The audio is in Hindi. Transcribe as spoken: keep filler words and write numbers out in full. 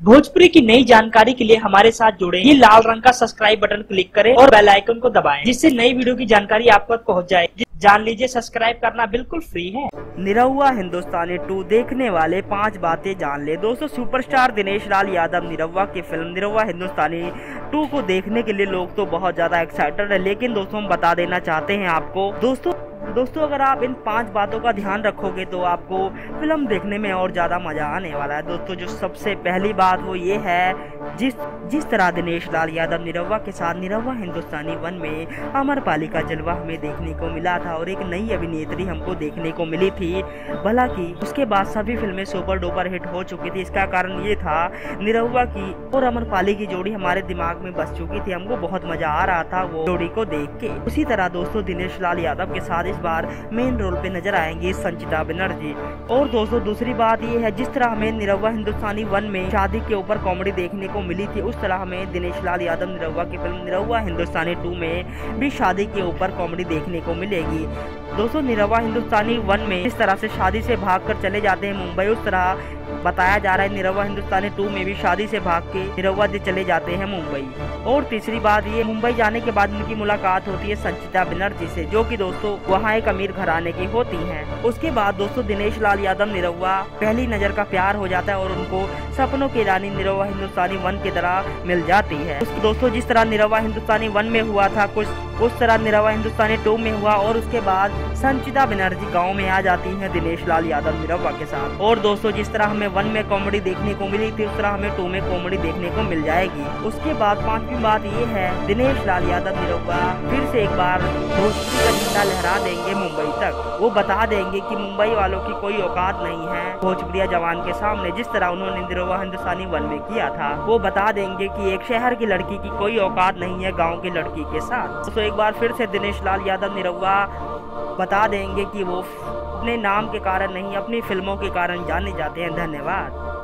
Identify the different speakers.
Speaker 1: भोजपुरी की नई जानकारी के लिए हमारे साथ जुड़े ये लाल रंग का सब्सक्राइब बटन क्लिक करें और बेल आइकन को दबाएं, जिससे नई वीडियो की जानकारी आप तक पहुंच जाए। जान लीजिए, सब्सक्राइब करना बिल्कुल फ्री है।
Speaker 2: निरहुआ हिंदुस्तानी टू देखने वाले पांच बातें जान ले। दोस्तों, सुपरस्टार दिनेश लाल यादव निरहुआ की फिल्म निरहुआ हिंदुस्तानी टू को देखने के लिए लोग तो बहुत ज्यादा एक्साइटेड है, लेकिन दोस्तों हम बता देना चाहते हैं आपको दोस्तों दोस्तों अगर आप इन पांच बातों का ध्यान रखोगे तो आपको फिल्म देखने में और ज्यादा मजा आने वाला है। दोस्तों, जो सबसे पहली बात वो ये है, जिस जिस तरह दिनेश लाल यादव निरहुआ के साथ निरहुआ हिंदुस्तानी वन में अमरपाली का जलवा हमें देखने को मिला था और एक नई अभिनेत्री हमको देखने को मिली थी। भला कि उसके बाद सभी फिल्में सुपर डुपर हिट हो चुकी थी। इसका कारण ये था, निरहुआ की और अमरपाली की जोड़ी हमारे दिमाग में बस चुकी थी। हमको बहुत मजा आ रहा था वो जोड़ी को देख के। उसी तरह दोस्तों, दिनेश लाल यादव के साथ इस बार मेन रोल पे नजर आएंगी संचिता बनर्जी। और दोस्तों, दूसरी बात ये है, जिस तरह हमें निरहुआ हिंदुस्तानी वन में शादी के ऊपर कॉमेडी देखने को मिली थी, उस तरह हमें दिनेश लाल यादव निरहुआ की फिल्म निरहुआ हिंदुस्तानी टू में भी शादी के ऊपर कॉमेडी देखने को मिलेगी। दोस्तों, निरहुआ हिंदुस्तानी वन में इस तरह से शादी से भागकर चले जाते हैं मुंबई, उस तरह बताया जा रहा है निरहुआ हिंदुस्तानी टू में भी शादी से भाग के निरहुआ जी चले जाते हैं मुंबई। और तीसरी बात ये, मुंबई जाने के बाद उनकी मुलाकात होती है संचिता बनर्जी से, जो कि दोस्तों वहाँ एक अमीर घराने की होती हैं। उसके बाद दोस्तों, दिनेश लाल यादव निरहुआ पहली नजर का प्यार हो जाता है और उनको सपनों की रानी निरहुआ हिंदुस्तानी वन की तरह मिल जाती है। दोस्तों, जिस तरह निरहुआ हिंदुस्तानी वन में हुआ था कुछ, उस तरह निरहुआ हिंदुस्तानी टू में हुआ। और उसके बाद संचिता बनर्जी गाँव में आ जाती है दिनेश लाल यादव निरहुआ के साथ। और दोस्तों, जिस तरह हमें वन में कॉमेडी देखने को मिली थी, उस तरह हमें टू में कॉमेडी देखने को मिल जाएगी। उसके बाद पांचवी बात ये है, दिनेश लाल यादव निरहुआ फिर से एक बार भोजपुरी का झंडा लहरा देंगे मुंबई तक। वो बता देंगे कि मुंबई वालों की कोई औकात नहीं है भोजपुरिया जवान के सामने, जिस तरह उन्होंने निरहुआ हिंदुस्तानी वन में किया था। वो बता देंगे कि एक शहर की लड़की की कोई औकात नहीं है गाँव की लड़की के साथ। तो एक बार फिर से दिनेश लाल यादव निरहुआ बता देंगे कि वो अपने नाम के कारण नहीं, अपनी फिल्मों के कारण जाने जाते हैं। धन्यवाद।